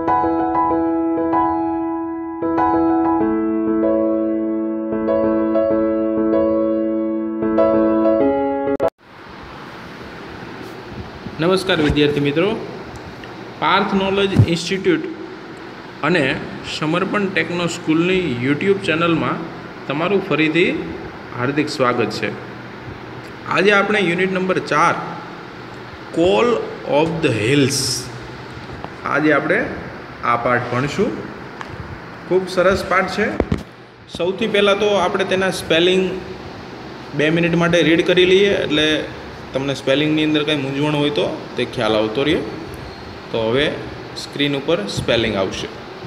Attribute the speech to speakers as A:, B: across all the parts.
A: નમસ્કાર વિદ્યાર્થી મિત્રો, પાર્થ નોલેજ ઇન્સ્ટિટ્યૂટ અને સમર્પણ ટેકનો સ્કૂલની યુટ્યુબ ચેનલમાં તમારું ફરીથી હાર્દિક સ્વાગત છે. આજે આપણે unit number 4 call of the hills, આજે આપણે આ પાઠ ભણીશું. ખૂબ સરસ પાઠ છે. સૌથી પહેલાં તો આપણે તેના સ્પેલિંગ 2 મિનિટ માટે રીડ કરી લઈએ, એટલે તમને સ્પેલિંગની અંદર કંઈ મૂંઝવણ હોય તો તે ખ્યાલ આવતો રહે. તો હવે સ્ક્રીન ઉપર સ્પેલિંગ આવશે.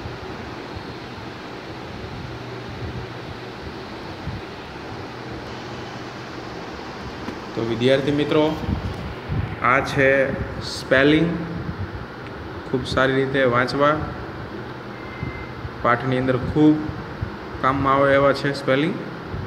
A: તો વિદ્યાર્થી મિત્રો, આ છે સ્પેલિંગ. ખૂબ સારી રીતે વાંચવા, પાઠની અંદર ખૂબ કામમાં આવે એવા છે સ્પેલિંગ.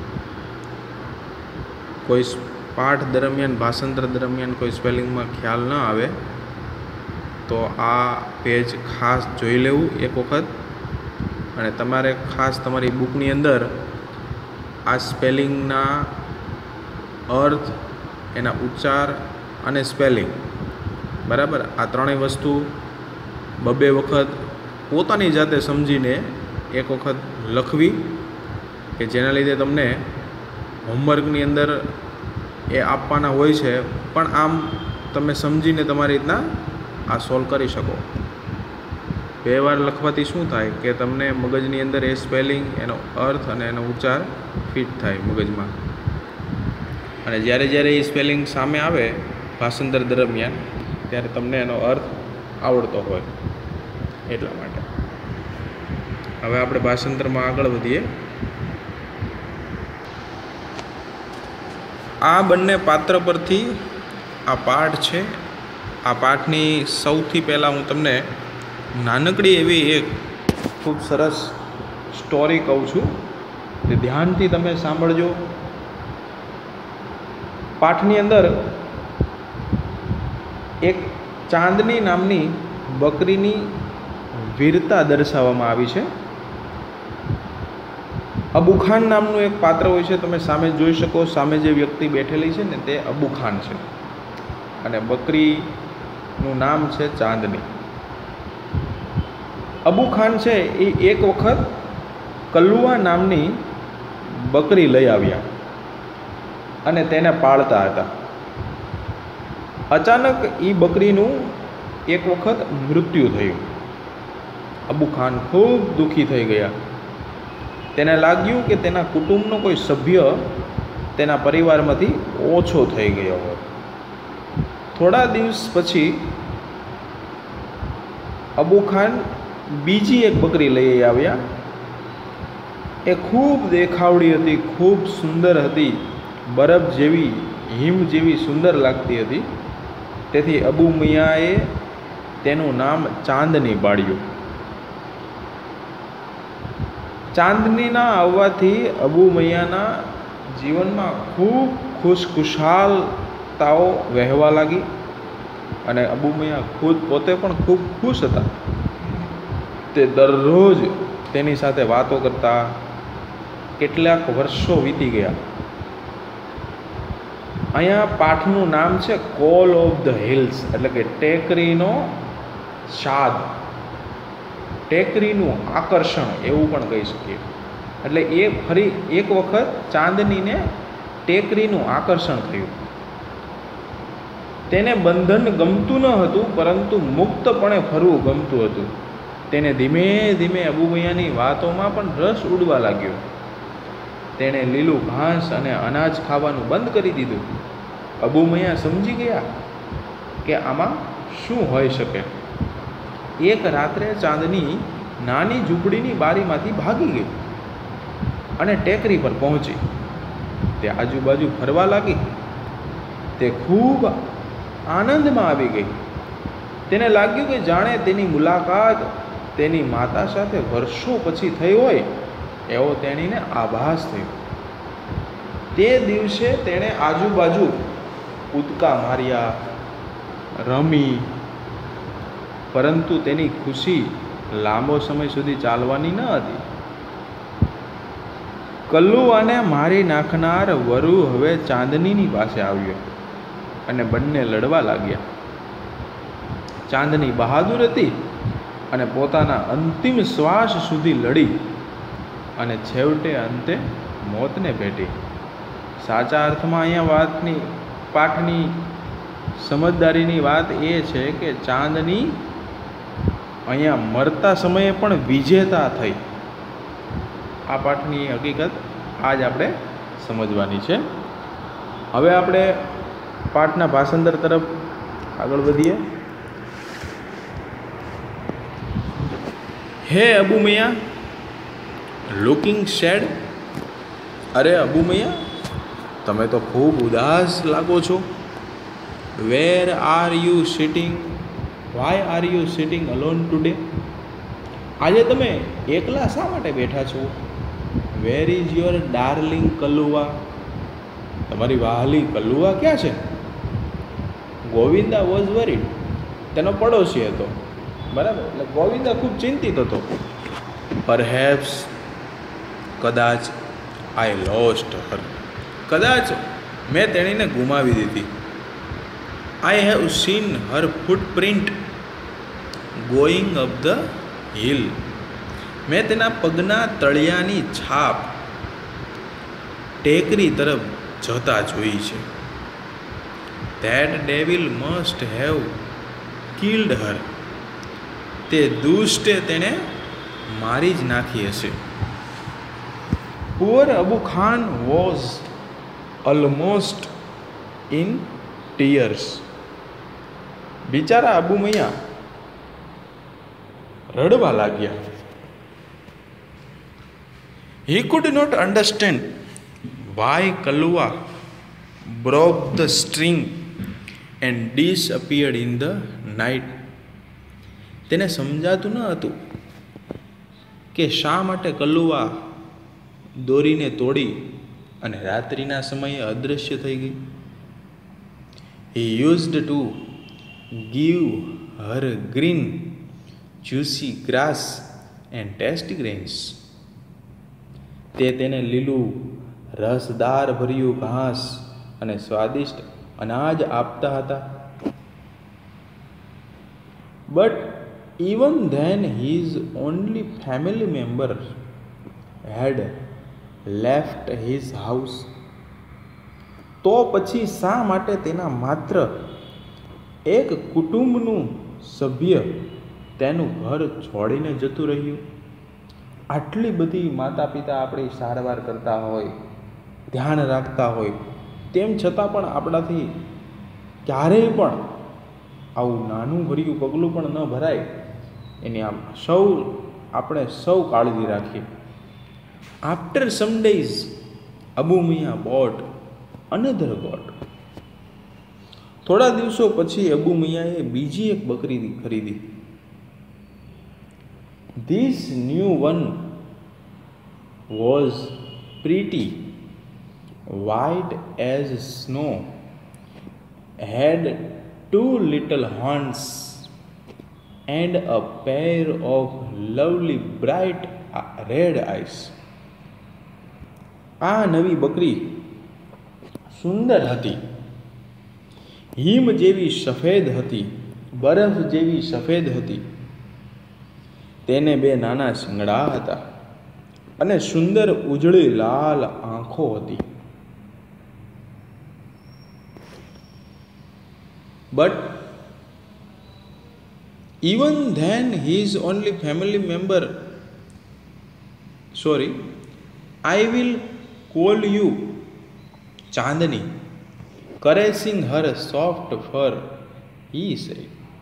A: કોઈ પાઠ દરમિયાન, ભાષાંતર દરમિયાન કોઈ સ્પેલિંગમાં ખ્યાલ ન આવે તો આ પેજ ખાસ જોઈ લેવું એક વખત, અને તમારે ખાસ તમારી બુકની અંદર આ સ્પેલિંગના અર્થ, એના ઉચ્ચાર અને સ્પેલિંગ, બરાબર, આ ત્રણેય વસ્તુ 2 વખત પોતાની જાતે સમજીને એક વખત લખવી, કે જેના લીધે તમને હોમવર્કની અંદર એ આપવાના હોય છે, પણ આમ તમે સમજીને તમારી રીતના આ સોલ્વ કરી શકો. 2 વાર લખવાથી શું થાય કે તમને મગજની અંદર એ સ્પેલિંગ, એનો અર્થ અને એનો ઉચ્ચાર ફિટ થાય મગજમાં, અને જ્યારે જ્યારે એ સ્પેલિંગ સામે આવે ભાષાંતર દરમિયાન, ત્યારે તમને એનો અર્થ આવડતો હોય એટલા માટે. હવે આપણે ભાષાંતરમાં આગળ વધીએ. આ બંને પાત્ર પરથી આ પાઠ છે. આ પાઠની સૌથી પહેલાં હું તમને નાનકડી એવી એક ખૂબ સરસ સ્ટોરી કહું છું, તે ધ્યાનથી તમે સાંભળજો. પાઠની અંદર એક ચાંદની નામની બકરીની વીરતા દર્શાવવામાં આવી છે. અબુ ખાન નામનું એક પાત્ર હોય છે, તમે સામે જોઈ શકો. સામે જે વ્યક્તિ બેઠેલી છે ને તે અબુ ખાન છે, અને બકરીનું નામ છે ચાંદની. અબુ ખાન છે એ એક વખત કલુઆ નામની બકરી લઈ આવ્યા અને તેને પાળતા હતા. અચાનક એ બકરીનું એક વખત મૃત્યુ થયું. અબુ ખાન ખૂબ દુઃખી થઈ ગયા. તેને લાગ્યું કે તેના કુટુંબનો કોઈ સભ્ય તેના પરિવારમાંથી ઓછો થઈ ગયો હોય. થોડા દિવસ પછી અબુ ખાન બીજી એક બકરી લઈ આવ્યા. એ ખૂબ દેખાવડી હતી, ખૂબ સુંદર હતી, બરફ જેવી, હિમ જેવી સુંદર લાગતી હતી. તેથી અબુ મિયાએ તેનું નામ ચાંદની પાડ્યું. ચાંદનીના આવવાથી અબુ મૈયાના જીવનમાં ખૂબ ખુશખુશાલતાઓ વહેવા લાગી, અને અબુ મૈયા ખુદ પોતે પણ ખૂબ ખુશ હતા. તે દરરોજ તેની સાથે વાતો કરતા. કેટલાક વર્ષો વીતી ગયા. અહીંયા પાઠનું નામ છે કોલ ઓફ ધ હિલ્સ, એટલે કે ટેકરીનો શાદ, ટેકરીનું આકર્ષણ એવું પણ કહી શકીએ. એટલે એ ફરી એક વખત ચાંદનીને ટેકરીનું આકર્ષણ થયું. તેને બંધન ગમતું ન હતું, પરંતુ મુક્તપણે ફરવું ગમતું હતું. તેને ધીમે ધીમે અબુ મૈયાની વાતોમાં પણ રસ ઉડવા લાગ્યો. તેણે લીલું ઘાસ અને અનાજ ખાવાનું બંધ કરી દીધું. અબુ મૈયા સમજી ગયા કે આમાં શું હોઈ શકે. એક રાત્રે ચાંદની નાની ઝૂંપડીની બારીમાંથી ભાગી ગઈ અને ટેકરી પર પહોંચી. તે આજુબાજુ ફરવા લાગી. તે ખૂબ આનંદમાં આવી ગઈ. તેને લાગ્યું કે જાણે તેની મુલાકાત તેની માતા સાથે વર્ષો પછી થઈ હોય એવો તેણીને આભાસ થયો. તે દિવસે તેણે આજુબાજુ કૂદકા માર્યા, રમી, પરંતુ તેની ખુશી લાંબો સમય સુધી ચાલવાની ન હતી. કલ્લુઆને મારી નાખનાર વરુ હવે ચાંદનીની પાસે આવ્યો અને બંને લડવા લાગ્યા. ચાંદની બહાદુર હતી અને પોતાના અંતિમ શ્વાસ સુધી લડી અને છેવટે અંતે મોતને ભેટી. સાચા અર્થમાં અહીંયા પાઠની સમજદારીની વાત એ છે કે ચાંદની અહીંયા મરતા સમયે પણ વિજેતા થઈ. આ પાઠની હકીકત આજ આપણે સમજવાની છે. હવે આપણે પાઠના ભાષાંતર તરફ આગળ વધીએ. હે અબુ મૈયા, લુકિંગ સેડ. અરે અબુ મૈયા, તમે તો ખૂબ ઉદાસ લાગો છો. Where are you sitting? Why are you sitting alone today? આજે તમે એકલા શા માટે બેઠા છો? Where is your darling Kallua? તમારી વહાલી કલ્લુઆ ક્યાં છે? Govinda was worried. તેનો પડોશી હતો, બરાબર? એટલે ગોવિંદા ખૂબ ચિંતિત હતો. પરહેપ્સ, કદાચ, આઈ લોસ્ટ હર. કદાચ મેં તેણીને ગુમાવી દીધી. I have seen her footprint going up the hill. મેં તેના પગના તળિયાની છાપ ટેકરી તરફ જતા જોઈ છે. That devil must have killed her. તે દુષ્ટે તેને મારી જ નાખી હશે. Poor Abu Khan was almost in tears. બિચારા અબુ મૈયા રડવા લાગ્યા. He could not understand why Kalluwa broke the string and disappeared in the night. તેને સમજાતું ન હતું કે શા માટે કલ્લુઆ દોરીને તોડી અને રાત્રિના સમયે અદૃશ્ય થઈ ગઈ. He used to give her green juicy grass and tasty grains. તેને લીલું રસદાર ભર્યું ઘાસ અને સ્વાદિષ્ટ અનાજ આપતા હતા. But even then his only family member had left his house. તો પછી શા માટે તેના માત્ર એક કુટુંબનું સભ્ય તેનું ઘર છોડીને જતું રહ્યું? આટલી બધી માતા પિતા આપણી સારવાર કરતા હોય, ધ્યાન રાખતા હોય, તેમ છતાં પણ આપણાથી ક્યારેય પણ આવું નાનું ભર્યું પગલું પણ ન ભરાય, એની આપણે સૌ કાળજી રાખીએ. After some days Abu Miya bought another goat. થોડા દિવસો પછી અબુ મિયાએ બીજી એક બકરી ખરીદી. This new one was pretty, white as snow, had two little horns and a pair of lovely bright red eyes. આ નવી બકરી સુંદર હતી, હિમ જેવી સફેદ હતી, બરફ જેવી સફેદ હતી. તેને બે નાના શિંગડા હતા અને સુંદર ઉજળી લાલ આંખો હતી. But even then his only family member, sorry, I will call you Chandni, caressing her soft fur, he said.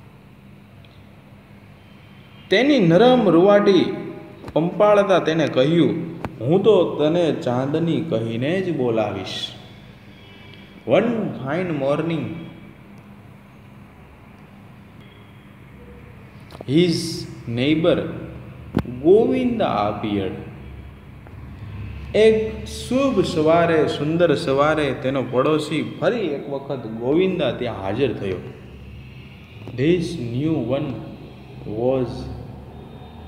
A: તેની નરમ રૂવાટી પંપાળતા તેને કહ્યું, હું તો તને ચાંદની કહીને જ બોલાવીશ. One fine morning his neighbor Govinda appeared. એક શુભ સવારે, સુંદર સવારે તેનો પડોશી ફરી એક વખત ગોવિંદા ત્યાં હાજર થયો. This new one was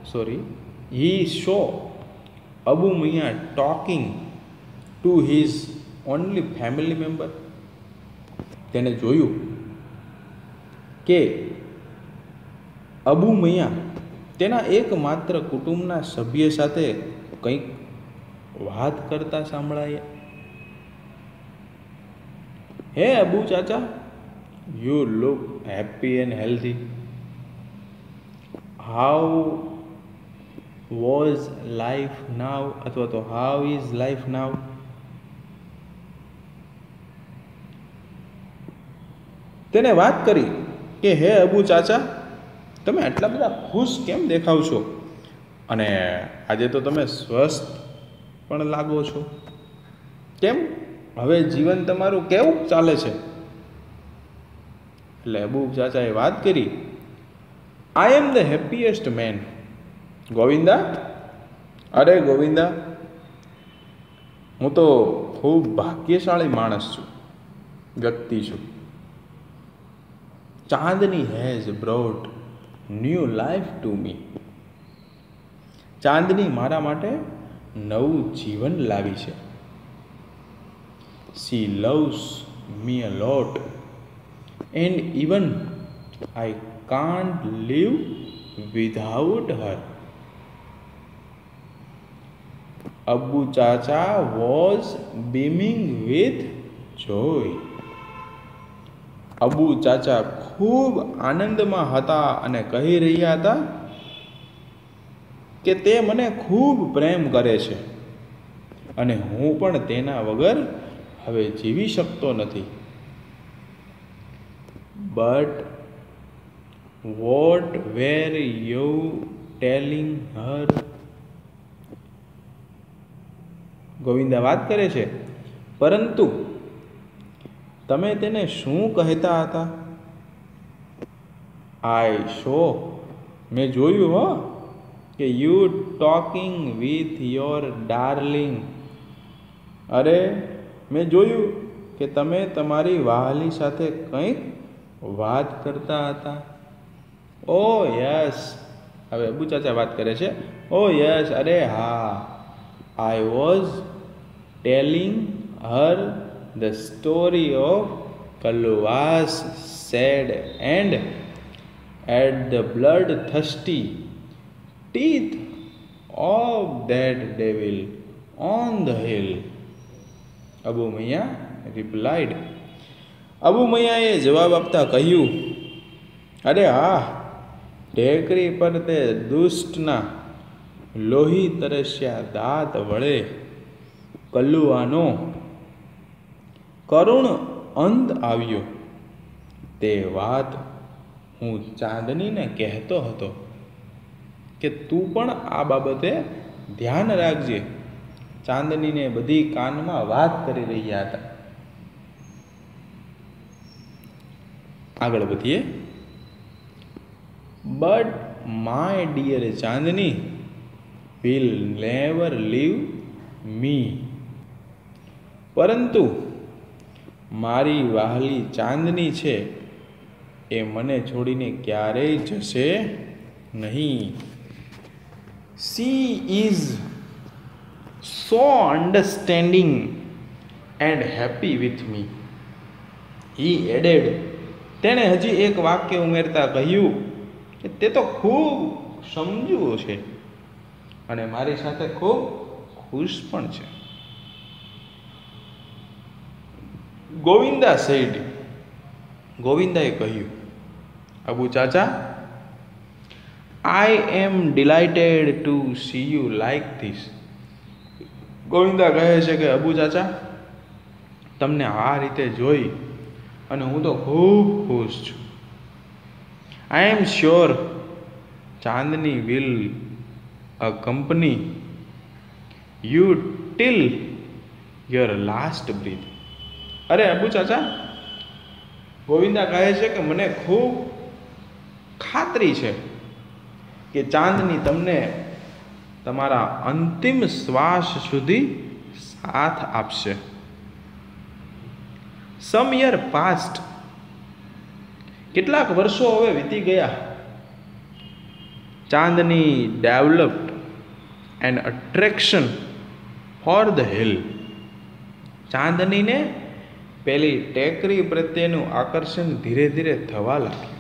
A: he saw Abu Mia talking to his only family member. તેને જોયું કે અબુ મિયા તેના એકમાત્ર કુટુંબના સભ્ય સાથે કંઈક વાત કરતા સાંભળાયા. Hey Abu chacha, you look happy and healthy. How was life now, અથવા તો હાઉ ઇઝ લાઈફ નાવ. તેને વાત કરી કે હે અબુ ચાચા, તમે આટલા બધા ખુશ કેમ દેખાવ છો, અને આજે તો તમે સ્વસ્થ પણ લાગો છો. કેમ, હવે જીવન તમારું કેવું ચાલે છે? એટલે અબુ ચાચાએ વાત કરી, I am the happiest man Govinda. અરે ગોવિંદા, હું તો ખૂબ ભાગ્યશાળી માણસ છું, વ્યક્તિ છું. Chandni has brought new life to me. Chandni મારા માટે નવું જીવન લાવી છે. She loves me a lot and even I can't live without her. Abu chacha was beaming with joy. Abu ચાચા ખૂબ આનંદમાં હતા અને કહી રહ્યા હતા કે તે મને ખૂબ પ્રેમ કરે છે અને હું પણ તેના વગર હવે જીવી શકતો નથી. But what were you telling her. Govinda વાત કરે છે, પરંતુ તમે તેને શું કહેતા હતા? આઈ સો, મેં જોયું હો કે you talking with your darling. અરે, મેં જોયું કે તમે તમારી વહાલી સાથે કંઈક વાત કરતા હતા. Oh yes. હવે અબુ ચાચા વાત કરે છે. ઓ યસ, અરે હા. I was telling her the story of Kalluwa's sad end at the bloodthirsty teeth of that devil on the hill. Abu Miya replied. Abu મૈયાએ જવાબ આપતા કહ્યું, અરે હા, ટેકરી પર તે દુષ્ટના લોહી તરસ્યા દાંત વડે કલ્લુવાનો કરુણ અંત આવ્યો. તે વાત હું ચાંદનીને કહેતો હતો કે તું પણ આ બાબતે ધ્યાન રાખજે. ચાંદનીને બધી કાનમાં વાત કરી રહ્યા હતા. આગળ વધીએ. But my dear Chandni will never leave me. પરંતુ મારી વહાલી ચાંદની છે એ મને છોડીને ક્યારેય જશે નહીં. She is so understanding and happy with me. He added. તેણે હજી એક વાક્ય ઉમેરતા કહ્યું કે તે તો ખૂબ સમજુ છે અને મારી સાથે ખૂબ ખુશ પણ છે. ગોવિંદા સેડ. ગોવિંદાએ કહ્યું, Abu chacha, I am delighted to see you like this. Govinda કહે છે કે અબુ ચાચા, તમને આ રીતે જોઈ અને હું તો ખૂબ ખુશ છું. I am sure Chandni will accompany you till your last breath. અરે અબુ ચાચા, ગોવિંદા કહે છે કે મને ખૂબ ખાતરી છે કે ચાંદની તમને તમારા અંતિમ શ્વાસ સુધી સાથ આપશે. Some year past. કેટલાક વર્ષો હવે વીતી ગયા. Chandni developed an attraction for the hill. ચાંદનીને પેલી ટેકરી પ્રત્યેનું આકર્ષણ ધીરે ધીરે થવા લાગ્યું.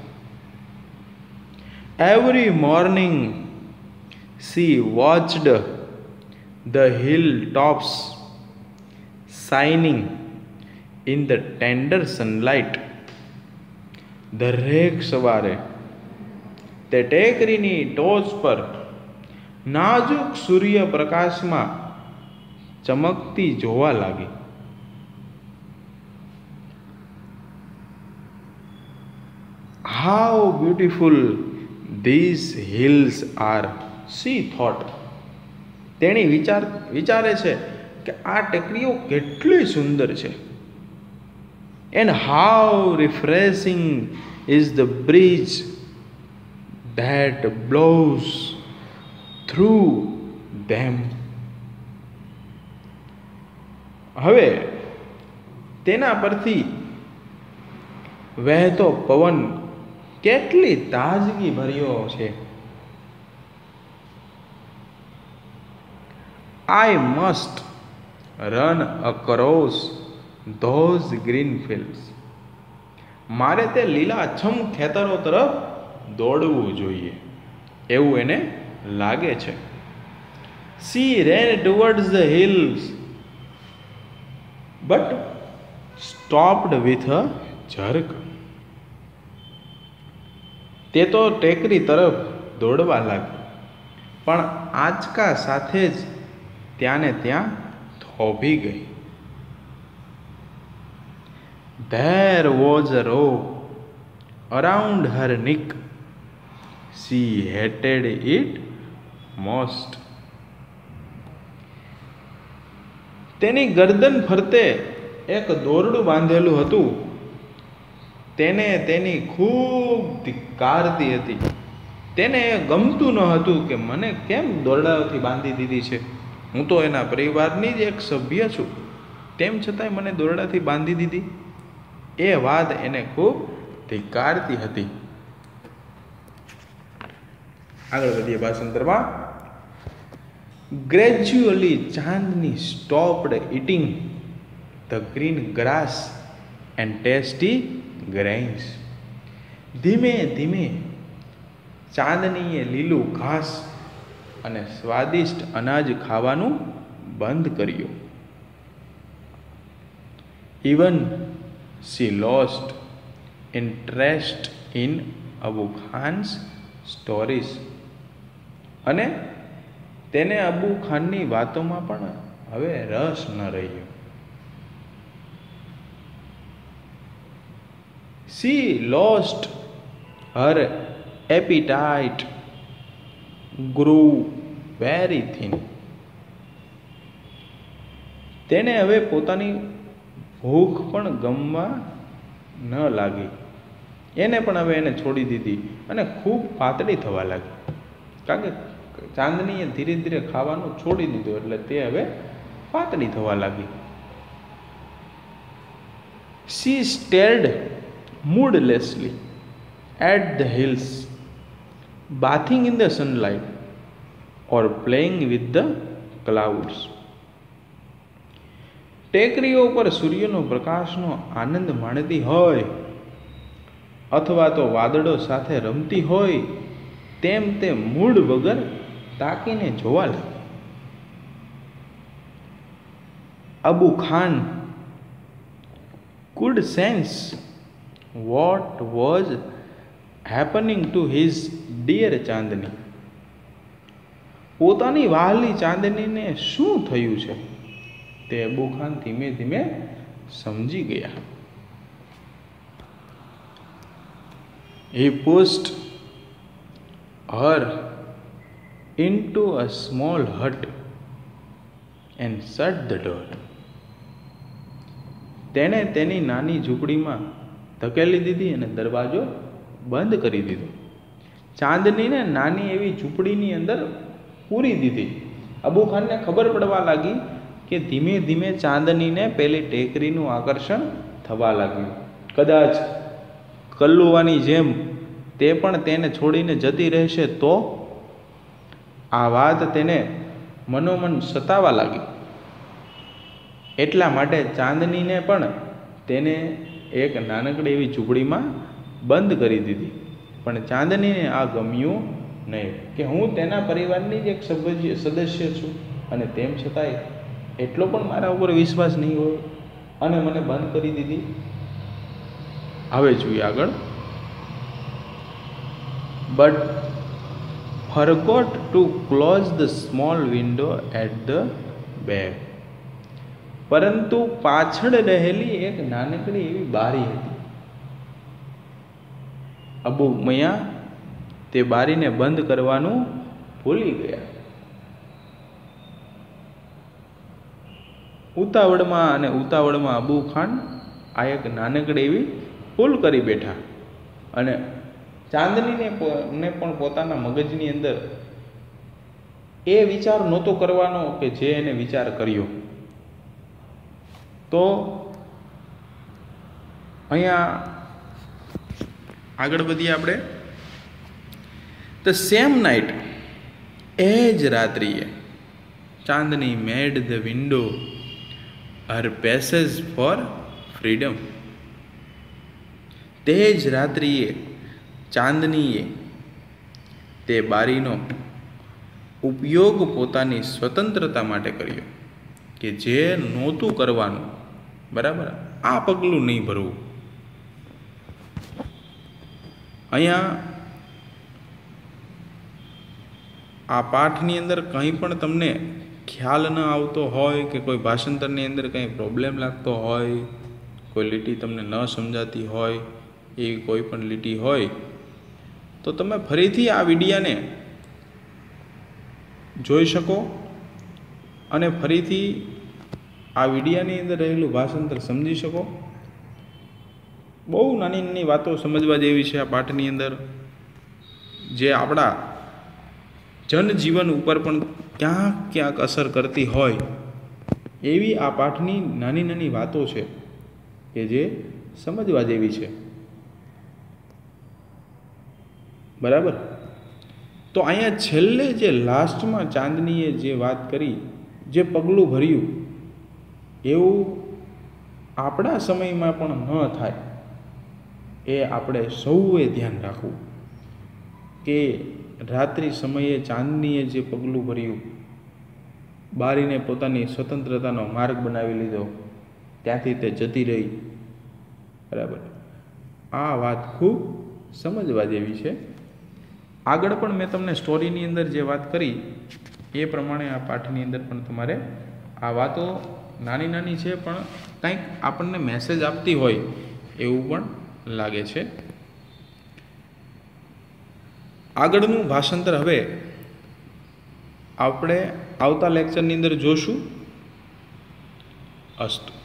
A: Every morning she watched the hill tops shining in the tender sunlight. દરેક સવારે તે ટેકરીની ટોચ પર નાજુક સૂર્યપ્રકાશમાં ચમકતી જોવા લાગી. How beautiful this hills are, she thought. તેણી વિચારે છે કે આ ટેકરીઓ કેટલી સુંદર છે. And how refreshing is the breeze that blows through them. હવે તેના પરથી વહેતો પવન કેટલી તાજગી ભર્યો છે. I must run across those green fields. મારે તે લીલાછમ ખેતરો તરફ દોડવું જોઈએ એવું એને લાગે છે. She ran towards the hills but stopped with a jerk. તે તો ટેકરી તરફ દોડવા લાગી પણ આંચકા સાથે જ ત્યાંને ત્યાં થોભી ગઈ. There was a rope around her neck. She hated it most. તેની ગરદન ફરતે એક દોરડું બાંધેલું હતું. તેને તેની ખૂબ ધિક્કારતી હતી. તેને ગમતું ન હતું કે મને કેમ દોરડાઓથી બાંધી દીધી છે. હું તો એના પરિવારની જ એક સભ્ય છું, તેમ છતાંય મને દોરડાથી બાંધી દીધી. એ વાત એને ખૂબ ધિક્કારતી હતી. આગળ વધીએ ભાષાંતરમાં. Gradually Chandni stopped eating the green grass and tasty grains. ધીમે ધીમે ચાંદનીએ લીલું ઘાસ અને સ્વાદિષ્ટ અનાજ ખાવાનું બંધ કર્યું. Even she lost interest in Abu Khan's stories. અને તેને અબુ ખાનની વાતોમાં પણ હવે રસ ન રહ્યો. she lost her appetite, grew very thin. તેને હવે પોતાની ભૂખ પણ ગમવા ન લાગી. એને પણ હવે એને છોડી દીધી અને ખૂબ પાતળી થવા લાગી. કારણ કે ચાંદનીએ ધીરે ધીરે ખાવાનું છોડી દીધું એટલે તે હવે પાતળી થવા લાગી. She stared moodlessly at the hills, bathing in the sunlight or playing with the clouds. ટેકરીઓ પર સૂર્યનો પ્રકાશનો આનંદ માણતી હોય અથવા તો વાદળો સાથે રમતી હોય તેમ તે મૂડ વગર તાકીને જોવા લાગી. Abu Khan could sense what was happening to his dear ચાંદની. પોતાની વહાલી ચાંદનીને શું થયું છે તે અબુ ખાન ધીમે ધીમે સમજી ગયા. He pushed her into a small hut and shut the door. તેણે તેની નાની ઝૂંપડીમાં ધકેલી દીધી અને દરવાજો બંધ કરી દીધો. ચાંદનીને નાની એવી ઝૂંપડીની અંદર પૂરી દીધી. અબુ ખાનને ખબર પડવા લાગી કે ધીમે ધીમે ચાંદનીને પેલી ટેકરીનું આકર્ષણ થવા લાગ્યું. કદાચ કલ્લુવાની જેમ તે પણ તેને છોડીને જતી રહેશે તો આ વાત તેને મનોમન સતાવા લાગી. એટલા માટે ચાંદનીને પણ તેને એક નાનકડી એવી ઝૂંપડીમાં બંધ કરી દીધી. પણ ચાંદનીને આ ગમ્યું નહીં કે હું તેના પરિવારની જ એક સદસ્ય છું અને તેમ છતાંય એટલો પણ મારા ઉપર વિશ્વાસ નહીં હોય અને મને બંધ કરી દીધી. હવે જોઈએ આગળ. But forgot to close the small window at the back. પરંતુ પાછળ રહેલી એક નાનકડી એવી બારી હતી. અબુ ઉમૈયા તે બારીને બંધ કરવાનું ભૂલી ગયા. ઉતાવળમાં અબુ ખાન આ એક નાનકડી એવી ભૂલ કરી બેઠા અને ચાંદનીને પણ પોતાના મગજની અંદર એ વિચાર નહોતો કરવાનો કે જે એને વિચાર કર્યો. તો અહીંયા આગળ વધીએ આપણે. ધ સેમ નાઇટ, એ જ રાત્રિએ, Chandni made the window her passage for freedom. તે જ રાત્રિએ ચાંદનીએ તે બારીનો ઉપયોગ પોતાની સ્વતંત્રતા માટે કર્યો કે જે નહોતું કરવાનું. બરાબર, આ પગલું નહીં ભરવું. અહીંયા આ પાઠની અંદર કંઈ પણ તમને ખ્યાલ ન આવતો હોય કે કોઈ ભાષાંતરની અંદર કંઈ પ્રોબ્લેમ લાગતો હોય, કોઈ લીટી તમને ન સમજાતી હોય, એવી કોઈ પણ લીટી હોય તો તમે ફરીથી આ વિડીયાને જોઈ શકો અને ફરીથી આ વિડીયાની અંદર રહેલું ભાષાંતર સમજી શકો. બહુ નાની નાની વાતો સમજવા જેવી છે આ પાઠની અંદર, જે આપણા જનજીવન ઉપર પણ ક્યાંક અસર કરતી હોય એવી આ પાઠની નાની નાની વાતો છે કે જે સમજવા જેવી છે. બરાબર. તો અહીંયા છેલ્લે જે લાસ્ટમાં ચાંદનીએ જે વાત કરી, જે પગલું ભર્યું, એવું આપણા સમયમાં પણ ન થાય એ આપણે સૌએ ધ્યાન રાખવું કે રાત્રિ સમયે ચાંદનીએ જે પગલું ભર્યું, બારીને પોતાની સ્વતંત્રતાનો માર્ગ બનાવી લીધો, ત્યાંથી તે જતી રહી. બરાબર, આ વાત ખૂબ સમજવા જેવી છે. આગળ પણ મેં તમને સ્ટોરીની અંદર જે વાત કરી એ પ્રમાણે આ પાઠની અંદર પણ તમારે આ વાતો નાની નાની છે પણ કંઈક આપણને મેસેજ આપતી હોય એવું પણ લાગે છે. આગળનું ભાષાંતર હવે આપણે આવતા લેક્ચરની અંદર જોશું. અસ્તુ.